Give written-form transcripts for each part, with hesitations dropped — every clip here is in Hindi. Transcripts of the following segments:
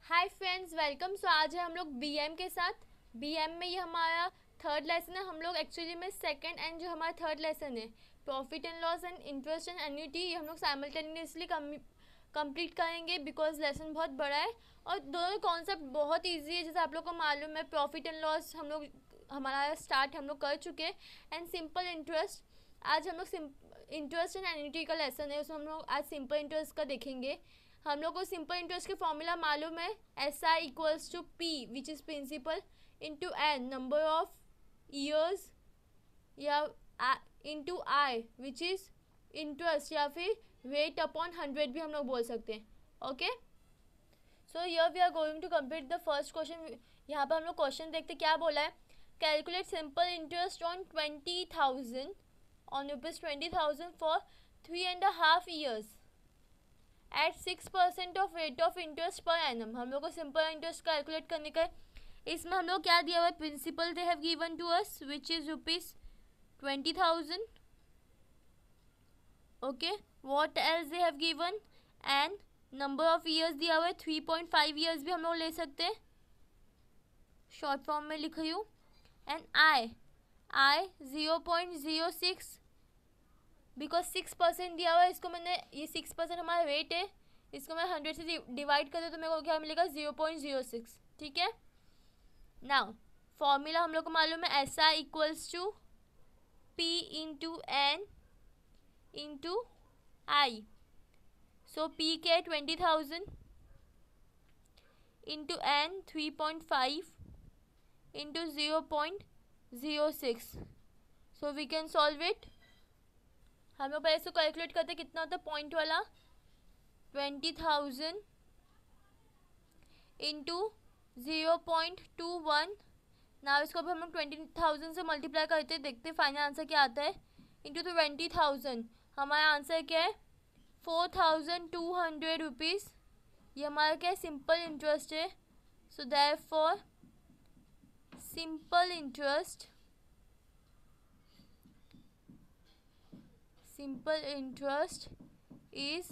Hi friends, welcome. सो आज है हम लोग बीएम के साथ। बीएम में ये हमारा थर्ड लेसन है। हम लोग एक्चुअली में सेकंड एंड जो हमारा थर्ड लेसन है profit and loss and interest and annuity, ये हम लोग साइमल्टेनियसली कंप्लीट करेंगे बिकॉज लेसन बहुत बड़ा है और दोनों कॉन्सेप्ट बहुत ईजी है। जैसे आप लोग को मालूम है प्रॉफिट एंड लॉस हम लोग हमारा स्टार्ट हम लोग कर चुके हैं एंड सिंपल इंटरेस्ट आज हम लोग इंटरेस्ट एंड एन्युटी का लेसन है, उसमें हम लोग आज सिंपल इंटरेस्ट का देखेंगे। हम लोग को सिंपल इंटरेस्ट के फॉर्मूला मालूम है, S I equals to P which is principal into N number of years या into I which is interest या फिर वेट अपॉन 100 भी हम लोग बोल सकते हैं। Okay, so here we are going to complete the first question. यहाँ पर हम लोग क्वेश्चन देखते क्या बोला है। Calculate simple interest on 20,000 on ₹20,000 for 3.5 years at 6% of rate of interest per annum. हम लोग को सिंपल इंटरेस्ट कैलकुलेट करने का है। इसमें हम लोग क्या दिया हुआ है, principal they have given to us which is ₹20,000। Okay, what else they have given and number of years दिया हुआ है 3.5 ईयर्स भी हम लोग ले सकते हैं, शॉर्ट फॉर्म में लिख रही हूँ। एंड आई 0.06 बिकॉज 6% दिया हुआ है। इसको मैंने ये 6% हमारा रेट है, इसको मैं 100 से डिवाइड कर दूँ तो मेरे को क्या मिलेगा 0.06। ठीक है, नाउ फॉर्मूला हम लोग को मालूम है, S I equals to P into N into I. So P के 20,000 into N 3.5 into 0.06। So we can solve it. हम लोग पहले इसको कैलकुलेट करते कितना होता है पॉइंट वाला, 20,000 इंटू 0.21। ना इसको भी हम लोग 20,000 से मल्टीप्लाई करते देखते फाइनल आंसर क्या आता है। इंटू 20,000 हमारा आंसर क्या है 4,200 रुपीज़। ये हमारा क्या है सिंपल इंटरेस्ट है। So therefore simple interest is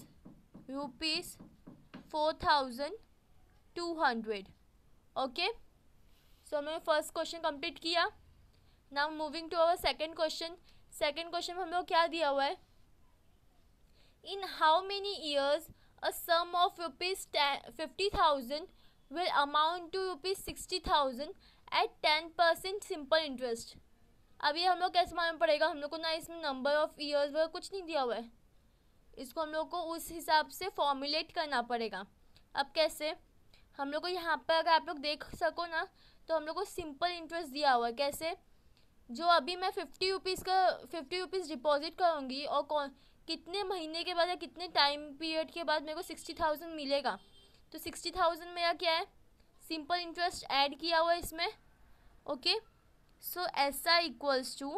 ₹4,200। Okay, so हमने फर्स्ट क्वेश्चन कंप्लीट किया। Now moving to our second question. Second question में हम लोग क्या दिया हुआ है, in how many years a sum of ₹50,000 will amount to ₹60,000 at 10% simple interest. अब ये हम लोग कैसे मालूम पड़ेगा, हम लोग को ना इसमें नंबर ऑफ ईयर्स वगैरह कुछ नहीं दिया हुआ है, इसको हम लोग को उस हिसाब से फॉर्मुलेट करना पड़ेगा। अब कैसे, हम लोग को यहाँ पर अगर आप लोग देख सको ना तो हम लोग को सिंपल इंटरेस्ट दिया हुआ है। कैसे, जो अभी मैं 50 रुपीज़ डिपॉजिट करूँगी और कितने महीने के बाद या कितने टाइम पीरियड के बाद मेरे को 60,000 मिलेगा, तो 60,000 मेरा क्या है सिंपल इंटरेस्ट ऐड किया हुआ है इसमें। Okay, so SI equals to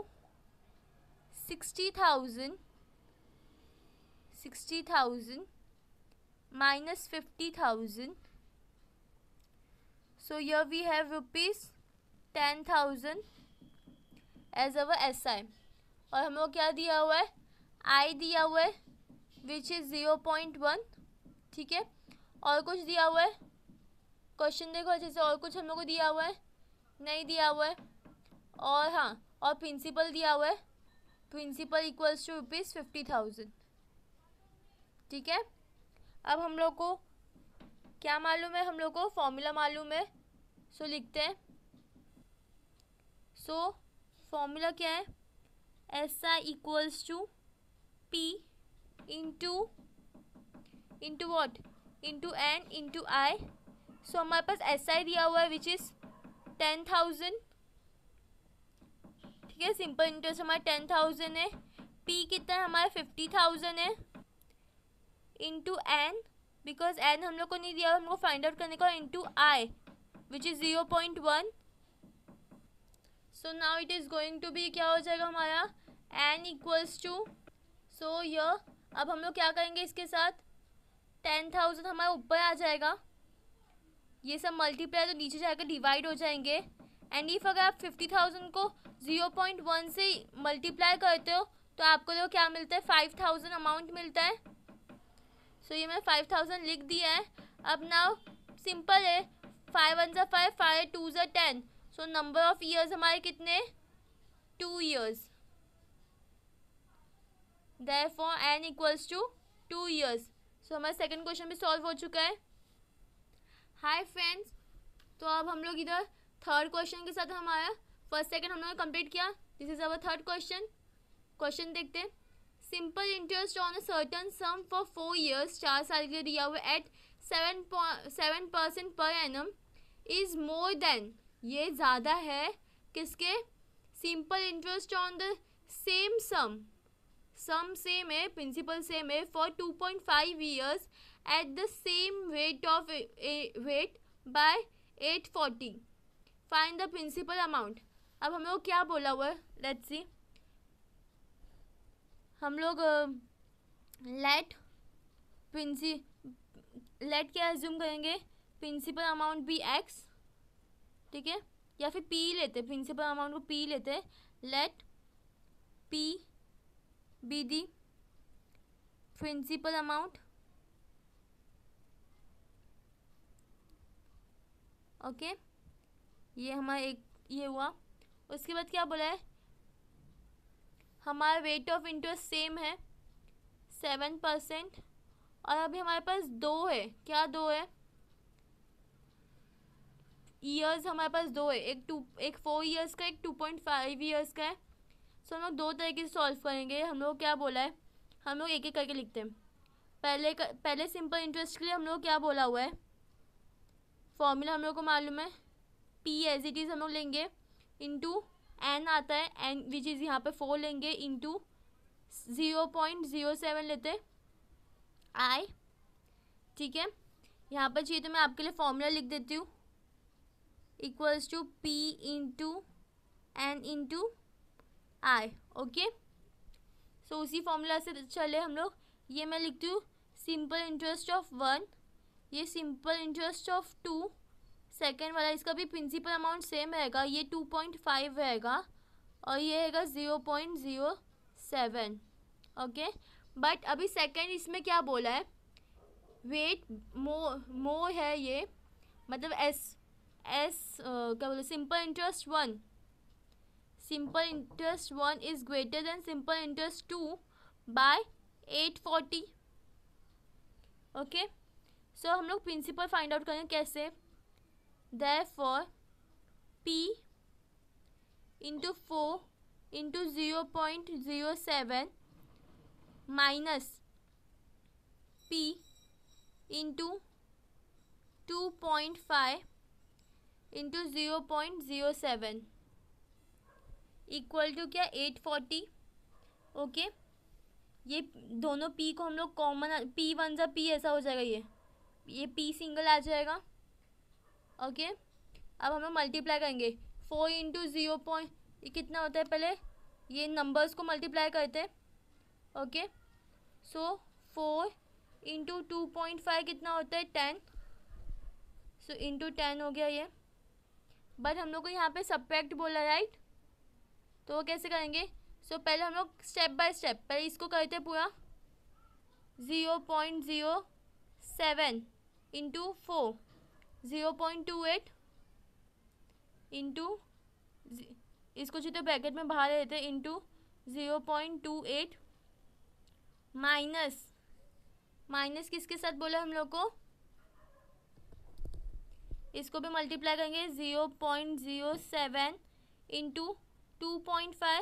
60,000 minus 50,000. So here we have ₹10,000 as our SI। और हम लोग क्या दिया हुआ है, I दिया हुआ है which is 0.1। ठीक है, और कुछ दिया हुआ है, क्वेश्चन देखो अच्छे से, और कुछ हम लोग को दिया हुआ है नहीं दिया हुआ है। और हाँ, और प्रिंसिपल दिया हुआ है, प्रिंसिपल इक्वल्स टू ₹50,000। ठीक है, अब हम लोग को क्या मालूम है, हम लोग को फॉर्मूला मालूम है। सो लिखते हैं। सो फॉर्मूला क्या है, S I equals to P into what into N into I. So हमारे पास एस आई दिया हुआ है विच इज़ 10,000। ठीक है, सिंपल इंटरेस्ट हमारा 10,000 है। पी कितना है हमारा 50,000 है इंटू एन, बिकॉज एन हम लोग को नहीं दिया, हमको फाइंड आउट करने का, into I which is 0.1। So now it is going to be क्या हो जाएगा हमारा एन इक्वल्स टू। सो यह अब हम लोग क्या करेंगे, इसके साथ 10,000 हमारा ऊपर आ जाएगा, ये सब मल्टीप्लाई तो नीचे जाकर डिवाइड हो जाएंगे। एंड इफ अगर आप 50,000 को 0.1 से मल्टीप्लाई करते हो तो आपको जो क्या मिलता है 5,000 अमाउंट मिलता है। सो ये मैं 5,000 लिख दिया है। अब नाउ सिंपल है, 5 वन ज़ा 5, 5 टू ज़ा 10, सो नंबर ऑफ ईयर्स हमारे कितने, 2 years, therefore n equals to 2 years। सो हमारा सेकंड क्वेश्चन भी सॉल्व हो चुका है। हाय फ्रेंड्स, तो अब हम लोग इधर थर्ड क्वेश्चन के साथ हमारा फर्स्ट सेकंड हम लोगों ने कंप्लीट किया। This is our third question. Question देखते हैं। Simple interest on a certain sum for 4 years, 4 साल के लिए दिया हुआ eight 7% per annum is more than, ये ज़्यादा है किसके, simple interest on the same sum same है, प्रिंसिपल सेम है, for 2.5 years at the same rate of rate by 840, find the principal amount. अब हम लोग क्या बोला हुआ है, लेट्स सी। हम लोग लेट क्या एज्यूम करेंगे, प्रिंसिपल अमाउंट बी एक्स, ठीक है, या फिर पी लेते, प्रिंसिपल अमाउंट को पी लेते, let P be the principal amount, okay. ये हमारा एक ये हुआ। उसके बाद क्या बोला है, हमारा रेट ऑफ इंटरेस्ट सेम है 7%, और अभी हमारे पास दो है, क्या दो है, ईयर्स हमारे पास दो है, एक 4 years का, एक 2.5 years का है। सो हम लोग दो तरीके से सॉल्व करेंगे। हम लोग क्या बोला है, हम लोग एक एक करके लिखते हैं। पहले सिंपल इंटरेस्ट के लिए हम लोग क्या बोला हुआ है, फॉर्मूला हम लोग को मालूम है, पी एज इट इज़ हम लोग लेंगे, इंटू एन आता है, एन विच इज़ यहाँ पे 4 लेंगे, इंटू 0.07 लेते आई, ठीक है। यहाँ पर चाहिए तो मैं आपके लिए फॉर्मूला लिख देती हूँ, equals to P into N into I, okay. So उसी फॉर्मूला से चले हम लोग। ये मैं लिखती हूँ सिंपल इंटरेस्ट ऑफ 1, ये सिंपल इंटरेस्ट ऑफ 2, सेकेंड वाला इसका भी प्रिंसिपल अमाउंट सेम रहेगा, ये 2.5 रहेगा, और ये रहेगा 0.07, ओके। बट अभी सेकेंड इसमें क्या बोला है, वेट मोर है, ये मतलब एस क्या बोले, simple interest 1 is greater than simple interest 2 by 840, okay. So हम लोग प्रिंसिपल फाइंड आउट करेंगे कैसे, therefore P into 4 into 0.07 minus P into 2.5 into 0.07 equal to क्या, 840, ओके। ये दोनों P को हम लोग कॉमन, P वन ज़ा P ऐसा हो जाएगा, ये P सिंगल आ जाएगा, ओके। अब हम लोग मल्टीप्लाई करेंगे, 4 इंटू 0. ये कितना होता है, पहले ये नंबर्स को मल्टीप्लाई करते हैं, ओके। सो 4 इंटू 2.5 कितना होता है, 10, सो इंटू 10 हो गया ये। बट हम लोग को यहाँ पे सब्ट्रैक्ट बोला, राइट, तो वो कैसे करेंगे। सो पहले हम लोग स्टेप बाय स्टेप पहले इसको करते हैं पूरा, 0.07 इंटू 4, 0.28 इंटू, इसको चाहिए तो ब्रैकेट में बाहर लेते हैं, इंटू 0.28 माइनस किसके साथ बोला हम लोग को, इसको भी मल्टीप्लाई करेंगे, 0.07 इंटू 2.5,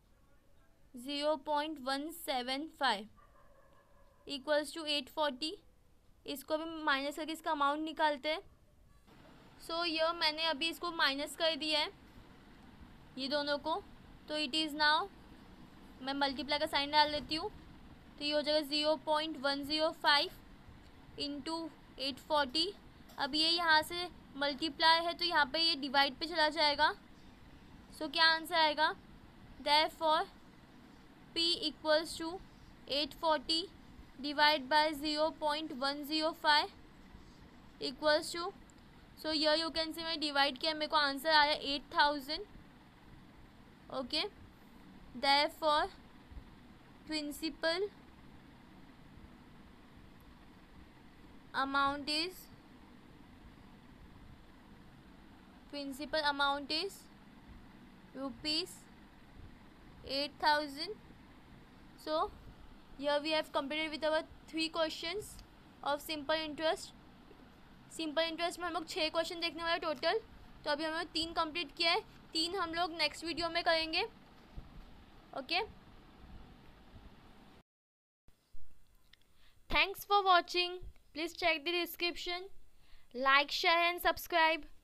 0.175 इक्वल्स टू 840। इसको भी माइनस करके इसका अमाउंट निकालते हैं। सो ये मैंने अभी इसको माइनस कर दिया है ये दोनों को, तो इट इज़ नाउ, मैं मल्टीप्लाई का साइन डाल देती हूँ, तो ये हो जाएगा 0.105 इंटू 840। अब ये यहाँ से मल्टीप्लाई है तो यहाँ पे ये डिवाइड पे चला जाएगा। सो क्या आंसर आएगा, therefore P equals to 840 divide by 0.105 equals to, so yeah you can see मैं डिवाइड किया, मेरे को आंसर आया 8000, okay. Therefore principal amount is principal amount is rupees 8,000. So here we have completed with our 3 questions of simple interest. Simple interest में हम लोग 6 क्वेश्चन देखने वाले टोटल, तो अभी हम लोग 3 कंप्लीट किया है, 3 हम लोग नेक्स्ट वीडियो में करेंगे. Okay, thanks for watching. Please check the description. Like, share and subscribe.